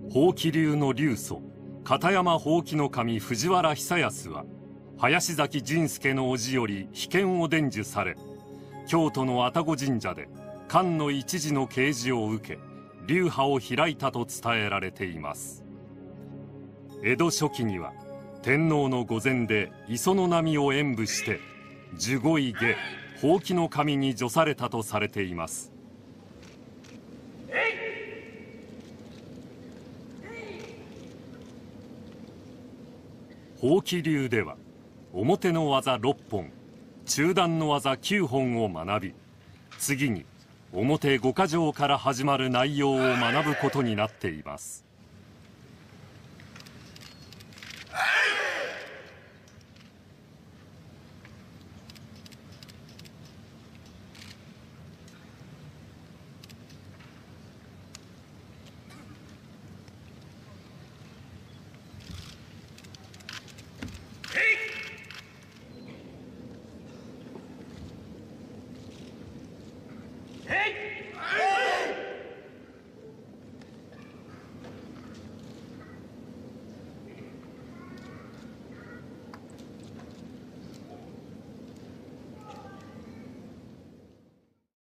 宝亀流の流祖片山宝亀の神藤原久康は林崎仁助の叔父より秘剣を伝授され、京都の愛宕神社で漢の一字の啓示を受け流派を開いたと伝えられています。江戸初期には天皇の御前で磯の波を演舞して守護位下宝亀の神に叙されたとされています。宝亀流では表の技6本中段の技9本を学び、次に表5か条から始まる内容を学ぶことになっています。